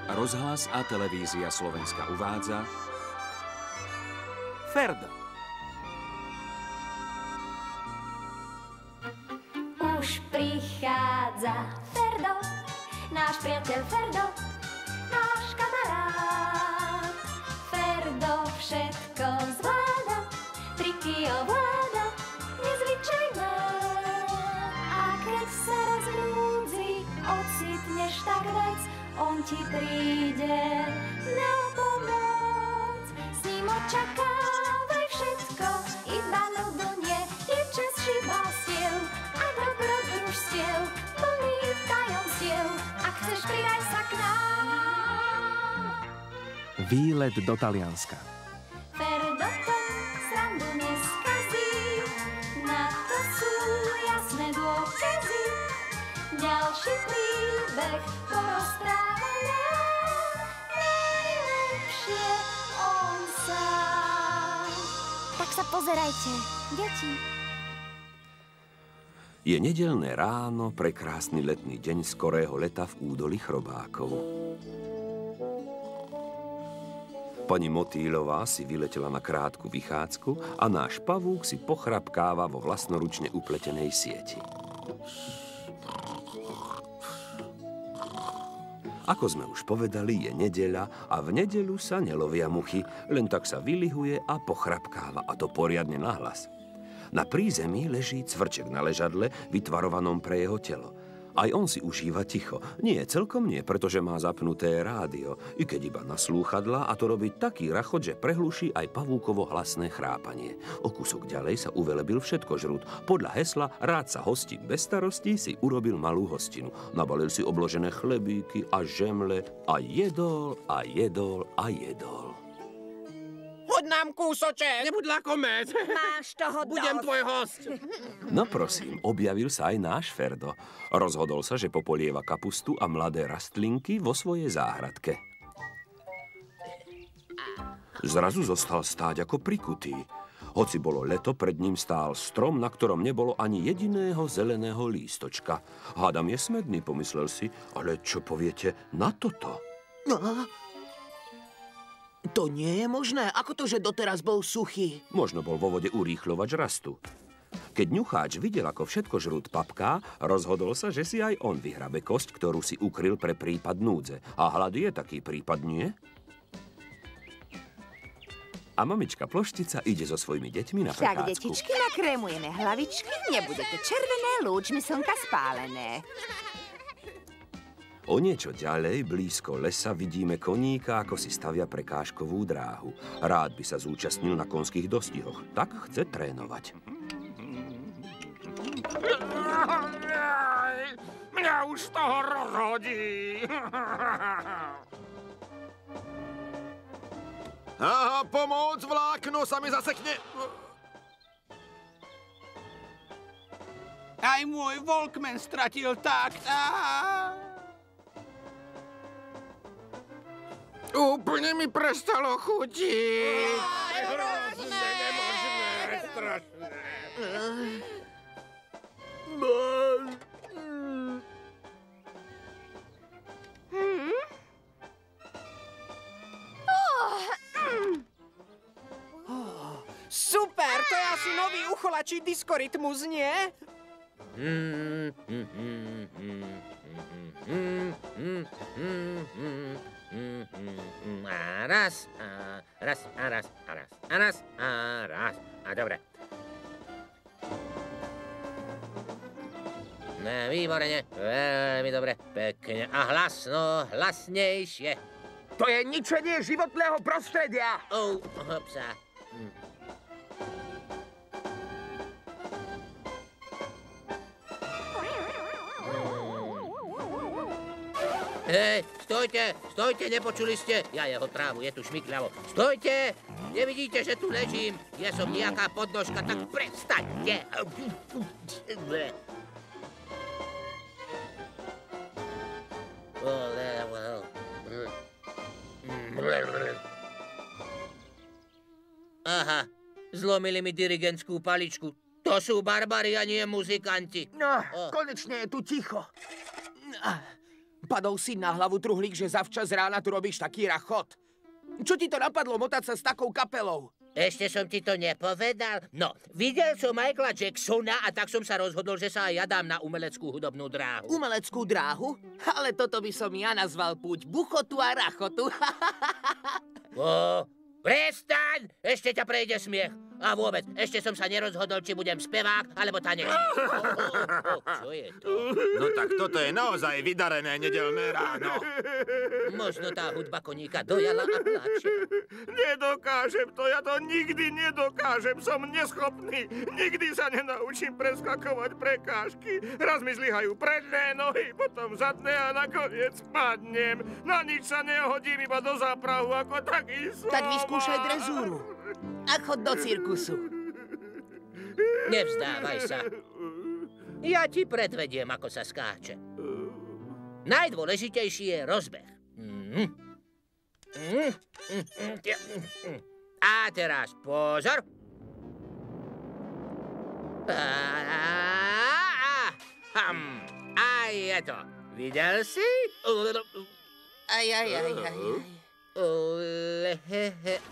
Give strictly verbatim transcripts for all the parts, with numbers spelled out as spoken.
Rozhlas a televízia Slovenska uvádza Ferdo. Už prichádza Ferdo, náš priateľ Ferdo, náš kamarát. Ferdo všetko zvláda, triky ovláda, nezvyčajné. A keď sa raz v núdzi ocitneš, tak vec, on ti príde na pomoc. S ním očakávaj všetko, iba nudu nie, je čas šibástiev a dobrodružstiev, plný tajomstiev. Ak chceš, pridaj sa k nám. Výlet do Talianska. Ferdo to srandu neskazí, na to sú jasné dôkazy. Ďalší príbeh porozpráva nám, najlepšie on sám. Tak sa pozerajte, deti. Je nedeľné ráno, prekrásny letný deň skorého leta v údolí Chrobákov. Pani Motýlová si vyletela na krátku vychádzku a náš pavúk si pochrapkáva vo vlastnoručne upletenej sieti. Ako sme už povedali, je nedeľa a v nedeľu sa nelovia muchy, len tak sa vylihuje a pochrapkáva, a to poriadne nahlas. Na prízemí leží cvrček na ležadle, vytvarovanom pre jeho telo. Aj on si užíva ticho. Nie, celkom nie, pretože má zapnuté rádio, i keď iba na slúchadlá, a to robí taký rachot, že prehluší aj pavúkovo hlasné chrápanie. O kúsok ďalej sa uvelebil všetkožrút. Podľa hesla rád sa hostím bez starostí si urobil malú hostinu. Nabalil si obložené chlebíky a žemle a jedol a jedol a jedol. Hoď nám kúsoček. Nebuď lakomet. Máš toho dosť. Budem tvoj host. No prosím, objavil sa aj náš Ferdo. Rozhodol sa, že popolieva kapustu a mladé rastlinky vo svojej záhradke. Zrazu zostal stáť ako prikutý. Hoci bolo leto, pred ním stál strom, na ktorom nebolo ani jediného zeleného lístočka. Hádam je smedný, pomyslel si, ale čo poviete na toto? No, to nie je možné. Ako to, že doteraz bol suchý? Možno bol vo vode urýchľovač rastu. Keď ňucháč videl, ako všetko žrút papká, rozhodol sa, že si aj on vyhrabe kosť, ktorú si ukryl pre prípad núdze. A hlad je taký prípad, nie? A mamička Ploštica ide so svojimi deťmi na prechádzku. Tak, detičky, nakrémujeme hlavičky, nebudete červené, lúčmi slnka spálené. O niečo ďalej, blízko lesa, vidíme koníka, ako si stavia prekážkovú dráhu. Rád by sa zúčastnil na konských dostihoch, tak chce trénovať. Mňa už z toho rozhodí. Aha, pomoc, vlákno sa mi zasekne. Aj môj Walkman stratil takt. Úplne mi prestalo chutiť. Hrozné, nemožné, strašné. Super, to je asi nový ucholačí diskorytmus, nie? A raz, a raz, a raz, a raz, a raz, a raz. A dobre. No, výborne, veľmi dobre, pekne. A hlasno, hlasnejšie. To je ničenie životného prostredia. Oh, hopsa. Hm. Hej, stojte, stojte, nepočuli ste? Ja jeho trávu, je tu šmykľavo. Stojte, nevidíte, že tu ležím? Ja som nejaká podnožka, tak prestaňte. Aha, zlomili mi dirigentskú paličku. To sú barbari a nie muzikanti. No, konečne je tu ticho. Padol si na hlavu, truhlík, že zavčas rána tu robíš taký rachot. Čo ti to napadlo motať sa s takou kapelou? Ešte som ti to nepovedal. No, videl som Michaela Jacksona a tak som sa rozhodol, že sa aj ja dám na umeleckú hudobnú dráhu. Umeleckú dráhu? Ale toto by som ja nazval púť buchotu a rachotu. Ó, prestaň! Ešte ťa prejde smiech. A vôbec, ešte som sa nerozhodol, či budem spevák, alebo tanečník. Oh, oh, oh, čo je to? No tak toto je naozaj vydarené nedelné ráno. Možno tá hudba koníka dojala a plače. Nedokážem to, ja to nikdy nedokážem, som neschopný. Nikdy sa nenaučím preskakovať prekážky. Raz mi zlyhajú predné nohy, potom zadné a nakoniec padnem. Na nič sa nehodím, iba do záprahu ako taký slova. Tak vyskúšaj drezúru. A chod do cirkusu. Nevzdávaj sa. Ja ti predvediem, ako sa skáče. Najdôležitejší je rozbeh. Mm. Mm. Mm. A teraz pozor. A, a, a je to. Videl si? Aj, aj, aj, aj, aj.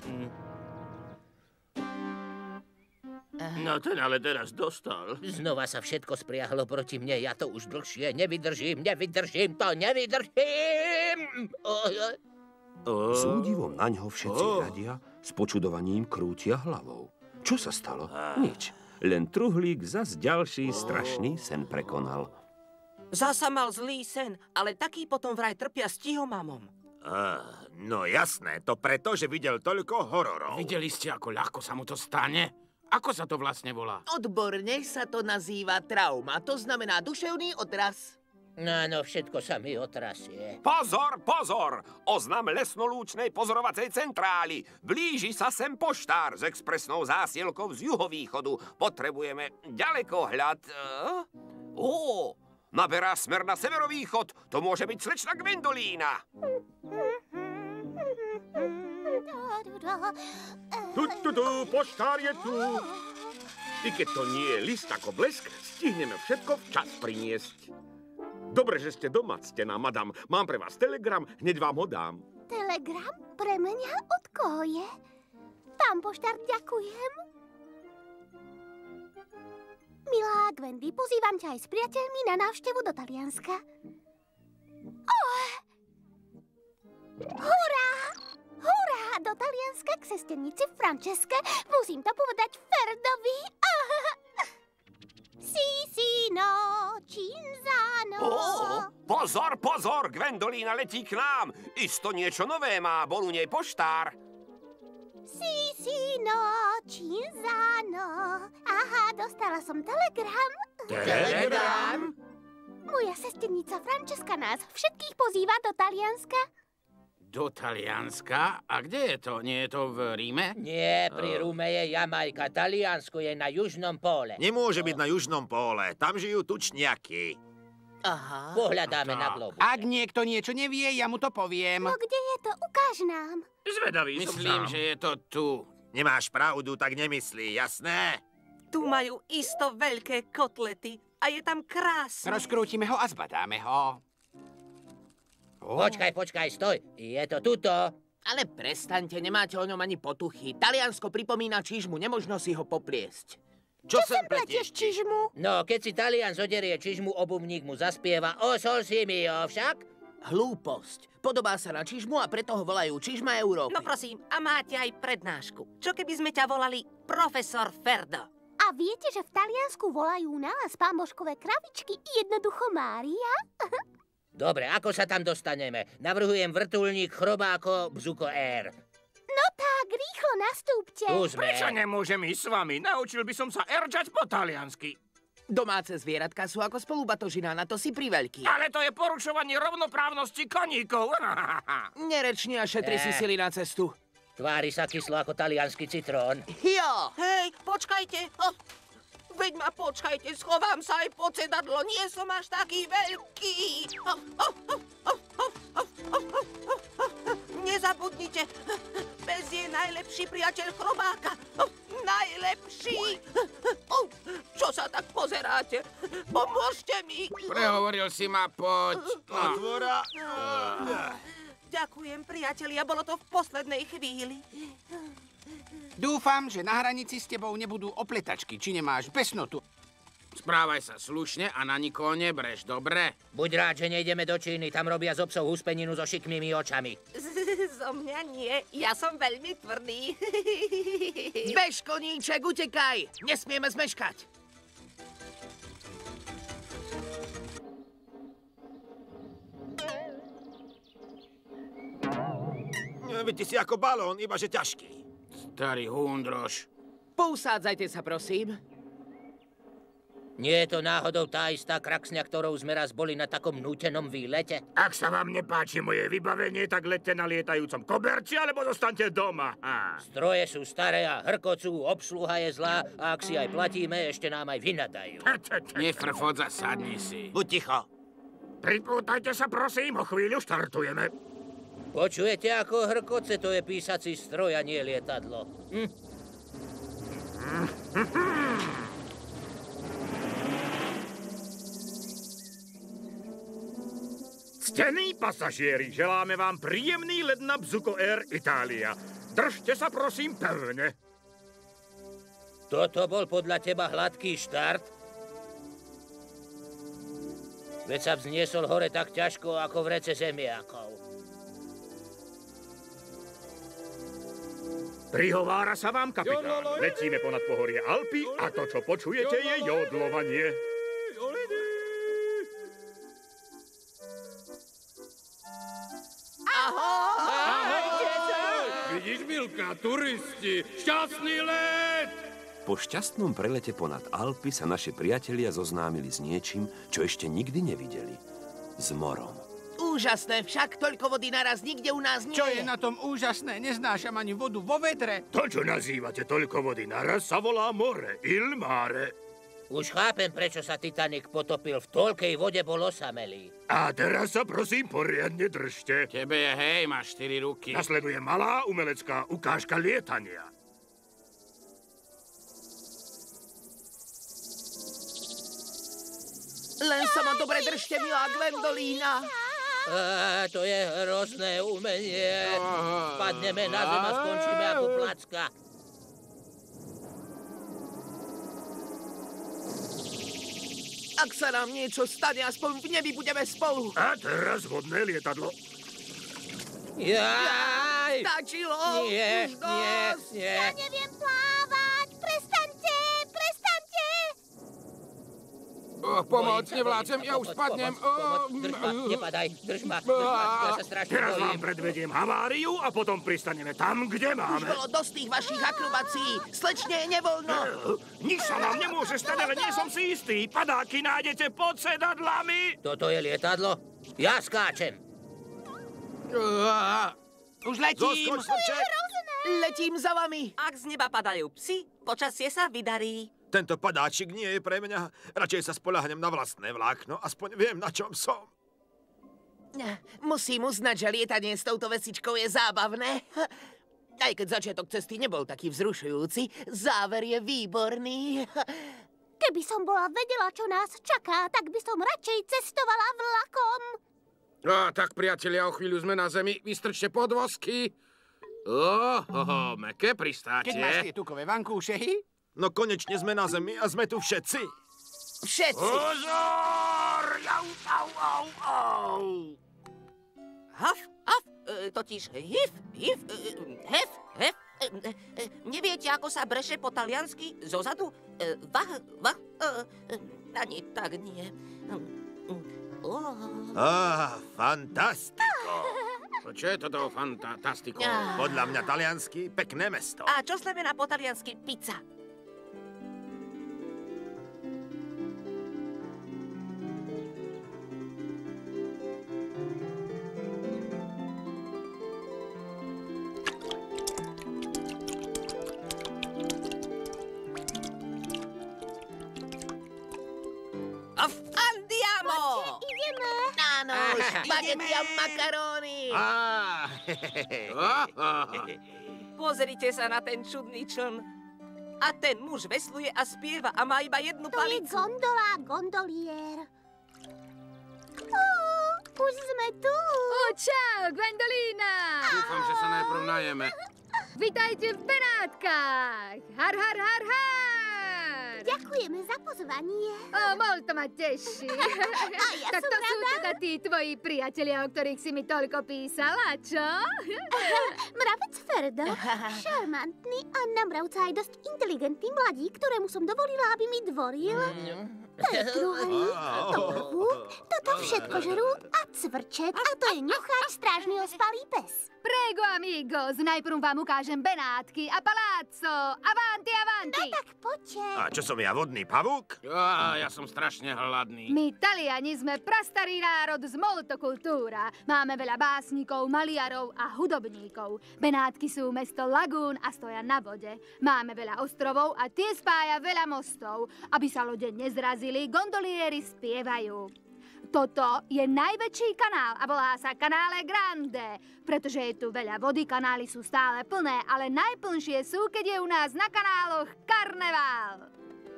No ten ale teraz dostal. Znova sa všetko spriahlo proti mne. Ja to už dlhšie nevydržím, nevydržím to, nevydržím! S údivom naňho všetci hľadia, s počudovaním krútia hlavou. Čo sa stalo? Nič. Len truhlík zas ďalší strašný sen prekonal. Zasa mal zlý sen, ale taký potom vraj trpia stihomamom. Ah, no jasné, to preto, že videl toľko hororov. Videli ste, ako ľahko sa mu to stane? Ako sa to vlastne volá? Odborne sa to nazýva trauma. To znamená duševný odraz. No, no, všetko sa mi otrasie. Pozor, pozor! Oznam lesnolúčnej pozorovacej centrály. Blíži sa sem poštár s expresnou zásielkou z juhovýchodu. Potrebujeme ďalekohľad. Ó, naberá smer na severovýchod. To môže byť slečna Gwendolína. Tu, tu, tu, poštár je tu. I keď to nie je list ako blesk, stihneme všetko včas priniesť. Dobre, že ste doma, ctená madam. Mám pre vás telegram, hneď vám ho dám. Telegram? Pre mňa? Od koho je? Pán poštár, ďakujem. Milá Gwendy, pozývam ťa aj s priateľmi na návštevu do Talianska. Oh! Hurá! Hurá! Do Talianska k sesternici Franceske. Musím to povedať Ferdovi. Si, si, no, cinzano. Ó, pozor, pozor! Gwendolína letí k nám. Isto niečo nové má, bol u nej poštár. Si, si, no, cinzano. Aha, dostala som telegram. Telegram? Moja sesternica Franceska nás všetkých pozýva do Talianska. Do Talianska? A kde je to? Nie je to v Ríme? Nie, pri Ríme je Jamajka. Taliansko je na južnom póle. Nemôže byť na južnom póle. Tam žijú tučniaky. Aha. Pohľadáme na globuse. Ak niekto niečo nevie, ja mu to poviem. No kde je to? Ukáž nám. Zvedavý som Myslím, sám. že je to tu. Nemáš pravdu, tak nemyslí, jasné? Tu majú isto veľké kotlety a je tam krásne. Rozkrútime ho a zbadáme ho. Počkaj, počkaj, stoj. Je to tuto. Ale prestaňte, nemáte o ňom ani potuchy. Taliansko pripomína čižmu, nemožno si ho popliesť. Čo, Sem pletieš čižmu? No, keď si Talian zoderie čižmu, obuvník mu zaspieva O sol si mio, však? Hlúposť. Podobá sa na čižmu a preto ho volajú čižma Európy. No prosím, a máte aj prednášku. Čo keby sme ťa volali profesor Ferdo? A viete, že v Taliansku volajú nás pámoškové kravičky jednoducho Mária? Dobre, ako sa tam dostaneme? Navrhujem vrtuľník Chrobáko Bzuko Air. No tak, rýchlo nastúpte. Tu sme. Prečo nemôžem ísť s vami? Naučil by som sa eržať po taliansky. Domáce zvieratka sú ako spolubatožina, na to si priveľký. Ale to je porušovanie rovnoprávnosti koníkov. Nerečni a šetri si Eh. sily na cestu. Tvári sa kyslo ako taliansky citrón. Jo! Hej, počkajte. Oh, veď ma počkajte, schovám sa aj pod sedadlo. Nie som až taký veľký. Oh, oh, oh, oh, oh, oh, oh, oh, oh. Nezabudnite, Pes je najlepší priateľ chrobáka. Oh, najlepší. Oh, čo sa tak pozerá? pozeráte? Pomôžte mi. Prehovoril si ma, poď. Otvora. Ďakujem, priatelia, bolo to v poslednej chvíli. Dúfam, že na hranici s tebou nebudú opletačky, či nemáš besnotu. Správaj sa slušne a na nikoho nebreš, dobre? Buď rád, že nejdeme do Číny, tam robia z obsov huspeninu so šikmými očami. Zo mňa nie, ja som veľmi tvrdý. Bež, koníček, utekaj! Nesmieme zmeškať. Vy ty si ako balón, iba že ťažký. Starý húndroš. Pousádzajte sa, prosím. Nie je to náhodou tá istá kraksňa, ktorou sme raz boli na takom nútenom výlete? Ak sa vám nepáči moje vybavenie, tak lete na lietajúcom koberci, alebo zostaňte doma. Á. Stroje sú staré a hrkocú, obsluha je zlá a ak si aj platíme, ešte nám aj vynadajú. Nefrfot, zasadni si. Buď ticho. Pripútajte sa, prosím, o chvíľu štartujeme. Počujete, ako hrkoce? To je písací stroj a nie lietadlo. Hm? Ctení pasažieri, želáme vám príjemný let na Bzuko Air Itália. Držte sa, prosím, pevne. Toto bol podľa teba hladký štart? Veď sa vzniesol hore tak ťažko, ako v rece zemiakov. Prihovára sa vám, kapitán. Letíme ponad pohorie Alpy a to, čo počujete, je jodlovanie. Vidíš, Milka, turisti, šťastný let! Po šťastnom prelete ponad Alpy sa naši priatelia zoznámili s niečím, čo ešte nikdy nevideli. S morom. Úžasné, však toľko vody naraz nikde u nás nie Čo je na tom úžasné? Neznášam ani vodu vo vedre. To, čo nazývate toľko vody naraz, sa volá more, il mare. Už chápem, prečo sa Titanic potopil. V toľkej vode bol osamelý. A teraz sa prosím poriadne držte. Tebe je hej, máš štyri ruky. Nasleduje malá umelecká ukážka lietania. Len sa ma dobre držte, milá Gwendolína. Á, to je hrozné umenie. Spadneme na zem a skončíme ako placka. Ak sa nám niečo stane, aspoň v nebi budeme spolu. A teraz vodné lietadlo. Jaj! Stačilo! Nie, Už nie, dosť. nie. Ja neviem plávať! Prestaňte! Prestaňte! Oh, pomoc, nevládzem, ja už Pomoc, spadnem. pomoc, pomoc. Drž ma, nepadaj, drž ma, drž ma, ja sa strašne Teraz vám bojím. predvediem haváriu a potom pristaneme tam, kde Už máme. bolo dosť tých vašich akrobacií. Slečne je nevoľno. Nič sa vám nemôže stať, ale nie som si istý. Padáky nájdete pod sedadlami. Toto je lietadlo? Ja skáčem. Už letím. Zoskoč, Srček. Letím za vami. Ak z neba padajú psi, počasie sa vydarí. Tento padáčik nie je pre mňa. Radšej sa spoľahnem na vlastné vlákno. Aspoň viem, na čom som. Musím uznať, že lietanie s touto vesičkou je zábavné. Aj keď začiatok cesty nebol taký vzrušujúci, záver je výborný. Keby som bola vedela, čo nás čaká, tak by som radšej cestovala vlakom. A tak, priatelia, o chvíľu sme na zemi. Vystrčte podvozky. Oh, oh, oh, meké pristátie. Keď máš tie tukové vankúše, No konečne sme na zemi a sme tu všetci. Všetci. Pozor! Jau, au, au, au. Haf, haf, e, totiž hif, hif, e, hef, hef. E, e, e, neviete, ako sa breše po taliansky zozadu? E, vah, vah, e, e, ani tak nie. Oh. Á, fantastiko. Čo je toto fantastiko? Podľa mňa taliansky pekné mesto. A čo znamená po taliansky pizza? Andiamo! Ideme! Áno, špagety a makaróny. Á, Ah, ah. Pozrite sa na ten čudný čln. A ten muž vesluje a spieva a má iba jednu To je palicu. gondola, gondolier. Ó, už sme tu. Ó, čau, Gwendolína! Dúfam, že sa najprv najeme. Vitajte v Benátkach! Har, har, har, har! Ďakujeme za pozvanie. Ó, molto ma teší. A ja Tak som to sú rada. teda tí tvoji priatelia, o ktorých si mi toľko písala, čo? Mravec Ferdo, šarmantný a na mravca aj dosť inteligentný mladík, ktorému som dovolila, aby mi dvoril. To je druhý, to prvú, toto všetko žerú a cvrčet, a to je ňuchač, strážny ospalý pes. Prego, amigos, najprv vám ukážem Benátky a paláco. Avanti, avanti! No tak poďte. A čo som ja, vodný pavúk? Á, ja som strašne hladný. My, Taliani, sme prastarý národ z multokultúra. Máme veľa básnikov, maliarov a hudobníkov. Benátky sú mesto lagún a stoja na vode. Máme veľa ostrovov a tie spája veľa mostov. Aby sa lode nezrazili, gondolieri spievajú. Toto je najväčší kanál a volá sa Canale Grande, pretože je tu veľa vody, kanály sú stále plné, ale najplnšie sú, keď je u nás na kanáloch karneval.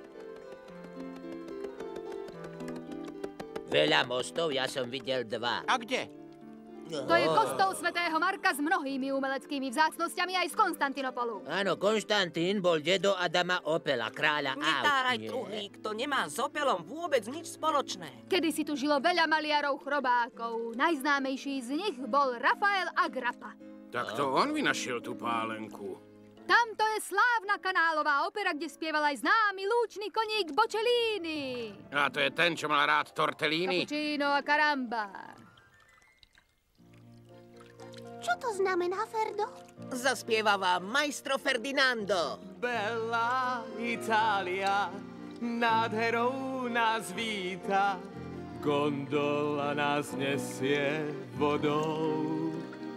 Veľa mostov, ja som videl dva. A kde? To je kostol svätého Marka s mnohými umeleckými vzácnosťami aj z Konstantinopolu. Áno, Konštantín bol dedo Adama Opela, kráľa aut. Netáraj nie? truhlík, to nemá s Opelom vôbec nič spoločné. Kedy si tu žilo veľa maliarov chrobákov. Najznámejší z nich bol Rafael Agrapa. Tak to on vynašiel tú pálenku. Tamto je slávna kanálová opera, kde spieval aj známy lúčny koník Bocellini. A to je ten, čo mal rád tortellini. Cappuccino a caramba. Čo to znamená, Ferdo? Zaspieva vám maestro Ferdinando. Bella Italia, nádherou nás víta, gondola nás nesie vodou.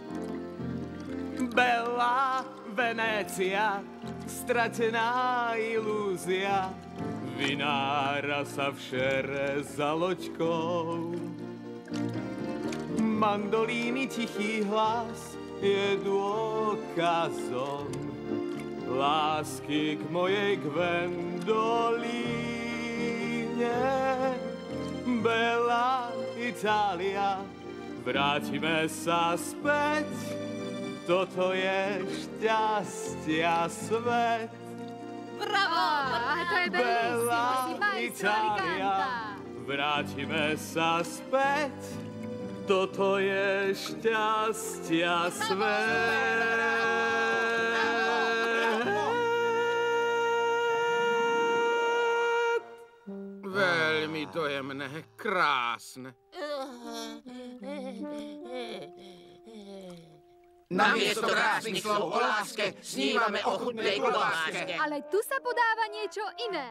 Bella Venécia, stratená ilúzia, vynára sa v šere za loďkou. Mandolíny tichý hlas je dôkazom lásky k mojej Gwendolíne. Bella Italia, vrátime sa späť, toto je šťastia svet. Bravo! Ah, to je Bella bellissimo, si maestro Italia, Alicanta. vrátime sa späť, toto je šťastia svet. Veľmi dojemné, krásne. Namiesto krásnych slov o láske snívame o chutnej klobáske. Ale tu sa podáva niečo iné.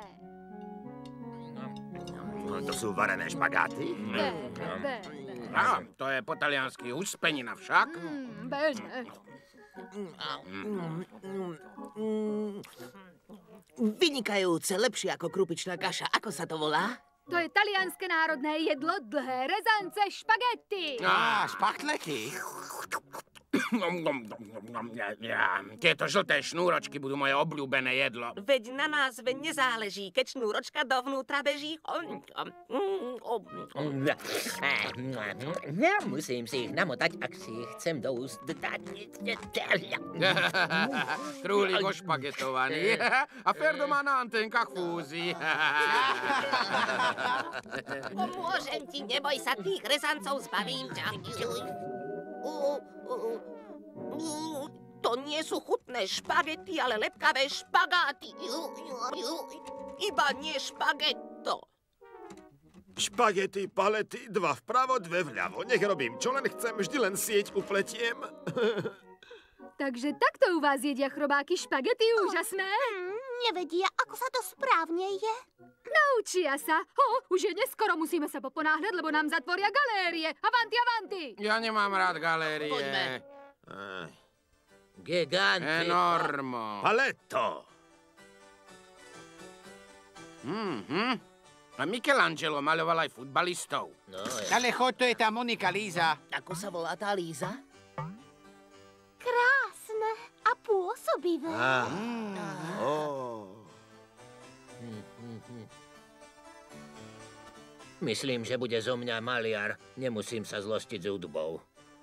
To sú varené špagáty? Bene, bene. Á, to je po taliansky uspenina však. Mm, bene. Vynikajúce, lepšie ako krupičná kaša. Ako sa to volá? To je talianské národné jedlo, dlhé rezance špagety. Á, špachtlety. Tieto žlté šnúročky budú moje obľúbené jedlo. Veď na názve nezáleží, keď šnúročka dovnútra beží. Ja musím si ich namotať, ak si ich chcem do úst dať. Trúlik ošpagetovaný. A Ferdo má na anténkach fúzy. Pomôžem ti, neboj sa, tých rezancov zbavím ťa. To nie sú chutné špagety, ale lepkavé špagáty. Iba nie špagetto. Špagety, palety, dva vpravo, dve vľavo. Nech robím, čo len chcem, vždy len sieť upletiem. Takže takto u vás jedia chrobáky špagety, úžasné. Hmm, nevedia, ako sa to správne je. Naučia sa. Ho, už je neskoro, musíme sa poponáhľať, lebo nám zatvoria galérie. Avanti, avanti. Ja nemám rád galérie. Poďme. Gigante. Enormo. Paletto. Mhm. A Michelangelo maľoval aj futbalistov. No, je. Ale choď, to je tá Monika Líza. Ako sa volá tá Líza? Krásne a pôsobivé. Oh. Myslím, že bude zo mňa maliar. Nemusím sa zlostiť z hudbou.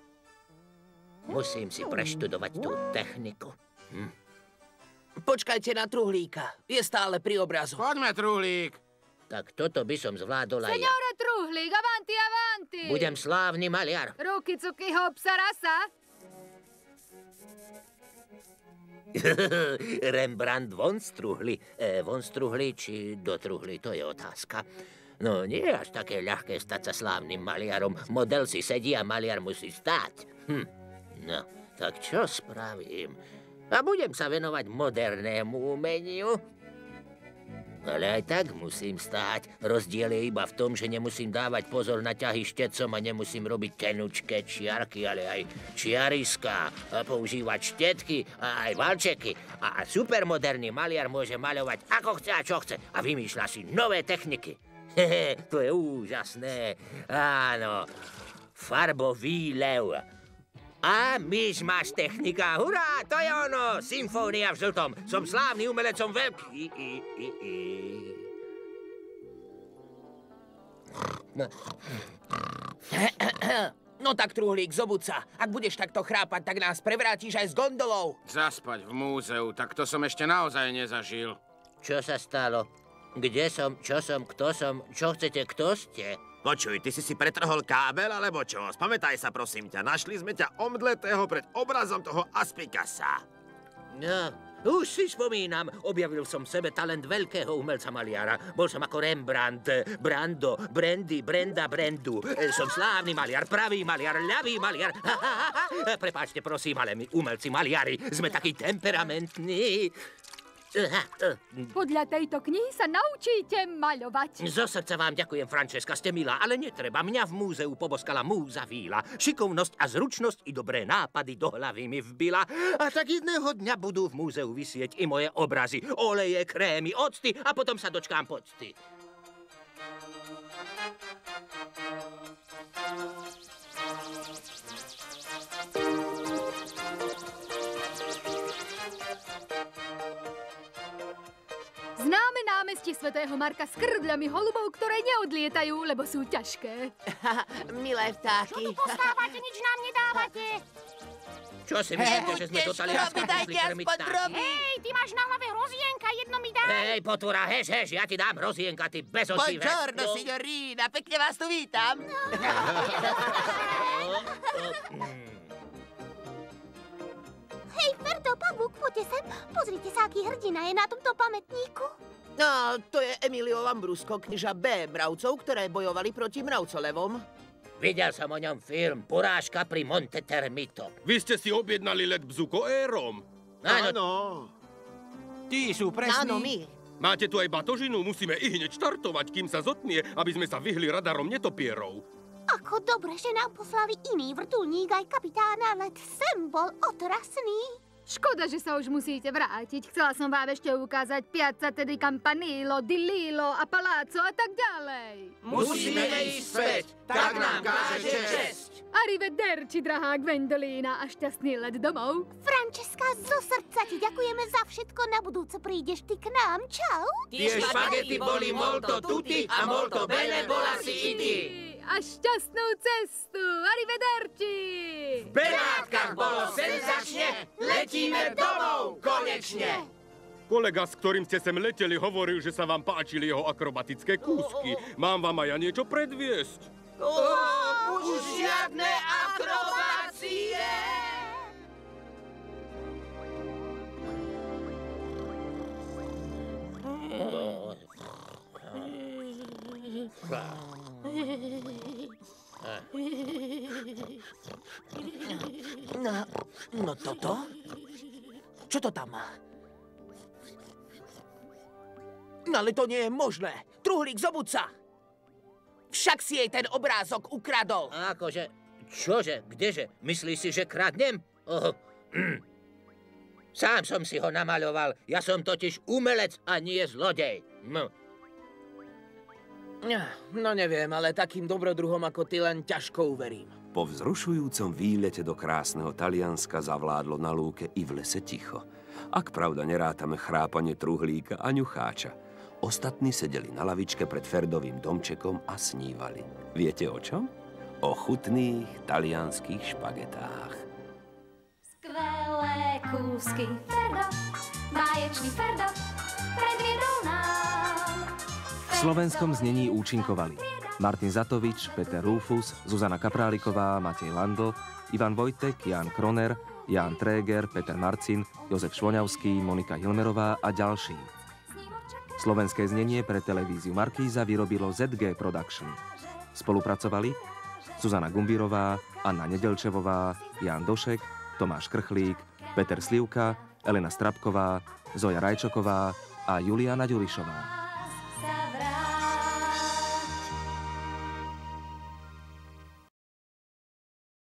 Musím si preštudovať tú techniku. Hm. Počkajte na truhlíka. Je stále pri obrazu. Poďme, truhlík. Tak toto by som zvládol aj ja. Seniore truhlík, avanti, avanti. Budem slávny maliar. Ruky, cuky, hop, sarasa. Rembrandt von struhli. E, von struhli či do truhli, to je otázka. No, nie je až také ľahké stať sa slávnym maliarom. Model si sedí a maliar musí stáť. Hm. No, tak čo spravím? A budem sa venovať modernému umeniu. Ale aj tak musím stáť. Rozdiel je iba v tom, že nemusím dávať pozor na ťahy štecom a nemusím robiť tenučké čiarky, ale aj čiariská, a používať štetky a aj valčeky. A supermoderný maliar môže maľovať ako chce a čo chce a vymýšľa si nové techniky. Hehe, to je úžasné. Áno, farbový lev. A myš máš technika. Hurá, to je ono. Symfónia v žltom. Som slávny umelec, som veľký. I, i, i, i. No. No tak, truhlík, zobud sa. Ak budeš takto chrápať, tak nás prevrátiš aj s gondolou. Zaspať v múzeu, tak to som ešte naozaj nezažil. Čo sa stalo? Kde som, čo som, kto som, čo chcete, kto ste? Počuj, ty si si pretrhol kábel, alebo čo? Spamätaj sa, prosím ťa. Našli sme ťa omdletého pred obrazom toho Aspikasa. No, už si spomínam. Objavil som v sebe talent veľkého umelca maliara. Bol som ako Rembrandt, Brando, Brandy, Brenda, Brandu. Som slávny maliar, pravý maliar, ľavý maliar. Prepáčte, prosím, ale my umelci maliari sme takí temperamentní. Podľa tejto knihy sa naučíte maľovať. Zo srdca vám ďakujem, Francesca, ste milá, ale netreba. Mňa v múzeu poboskala múza Víla. Šikovnosť a zručnosť i dobré nápady do hlavy mi vbila. A tak jedného dňa budú v múzeu visieť i moje obrazy. Oleje, krémy, octy a potom sa dočkám pocty. Známe námestie svätého Marka s krdľami holubov, ktoré neodlietajú, lebo sú ťažké. Milé vtáky. Čo tu postávate, nič nám nedávate? Čo si myslíte, že sme do Talianska prišli krmiť vtáky? Hej, ty máš na hlave hrozienka, jedno mi daj. Hej, potvora, hež, hež, ja ti dám hrozienka, ty bezocivé. Buongiorno, signorina, pekne vás tu vítam. Hej, Ferdo, Pavúk, poďte sem. Pozrite sa, aký hrdina je na tomto pamätníku. No, to je Emilio Lambrusco, kniža B mravcov, ktoré bojovali proti mravcolevom. Videl som o ňom film Porážka pri Monte Termito. Vy ste si objednali let bzukoérom. Áno. Tí sú presní. Áno, my. Máte tu aj batožinu, musíme i hneď štartovať, kým sa zotmie, aby sme sa vyhli radarom netopierov. Ako dobre, že nám poslali iný vrtuľník, aj kapitána, let sem bol otrasný. Škoda, že sa už musíte vrátiť. Chcela som vám ešte ukázať Piazza tedy Campanile, Di Lillo a Palazzo a tak ďalej. Musíme ísť späť, tak nám káže česť. Arrivederci, drahá Gwendolina, a šťastný let domov. Francesca, zo srdca ti ďakujeme za všetko. Na budúce prídeš ty k nám. Čau. Tie špagety boli molto tutti a molto bene bola si i ty. A šťastnú cestu. Arrivederci. V Benátkach bolo senzačne, letíme domov konečne. Kolega, s ktorým ste sem leteli, hovoril, že sa vám páčili jeho akrobatické kúsky. Mám vám aj ja niečo predviesť. Oh, už žiadne akrobácie! No, no toto? Čo to tam má? No ale to nie je možné. Truhlík, zobud sa! Však si jej ten obrázok ukradol. Akože, čože, kdeže? Myslíš si, že kradnem? Oh, mm. Sám som si ho namaľoval. Ja som totiž umelec a nie zlodej. Hm. No neviem, ale takým dobrodruhom ako ty len ťažko uverím. Po vzrušujúcom výlete do krásneho Talianska zavládlo na lúke i v lese ticho. Ak pravda nerátame chrápanie truhlíka a ňucháča. Ostatní sedeli na lavičke pred Ferdovým domčekom a snívali. Viete o čom? O chutných talianských špagetách. Skvelé kúsky Ferdo, báječný Ferdo, predviedol nám. V slovenskom znení účinkovali Martin Zatovič, Peter Rufus, Zuzana Kapráliková, Matej Landl, Ivan Vojtek, Ján Kroner, Ján Tréger, Peter Marcin, Jozef Švoňavský, Monika Hilmerová a ďalší. Slovenské znenie pre televíziu Markíza vyrobilo zet gé Production. Spolupracovali Zuzana Gumbírová, Anna Nedelčevová, Ján Došek, Tomáš Krchlík, Peter Slivka, Elena Strapková, Zoja Rajčoková a Juliana Ďurišová.